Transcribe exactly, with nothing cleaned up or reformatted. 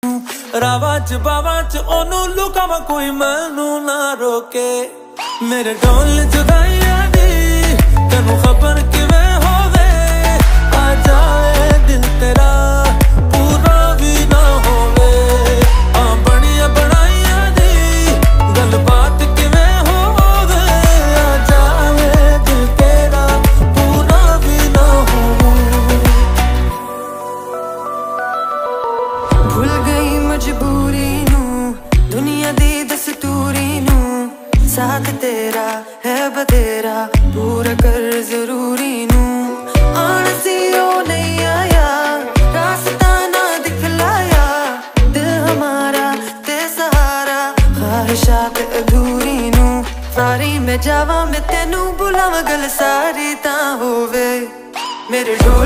रावा च बावा च ओनू लुकावा कोई मैनू ना रोके। मेरे ढोल जुदाइयां दी तेनू खबर किवें होवे, आ जाए दिल तेरा पूरा भी ना होवे। आ बनिया बनाइयां दी गलबात किवें होवे, आ जाए दिल तेरा पूरा भी ना होवे। भूल गई मजबूरी नू दुनिया दी दस्तूरी नू, साथ तेरा है बतेरा पूरा कर जरूरी नू। आना सी ओ नहीं आया रास्ता ना दिखलाया, दिल हमारा ते सहारा ख्वाहिशात अधूरी नू। सारी मैं जावा मैं तेनू बुलावा गल सारी ता होवे, मेरे ढोल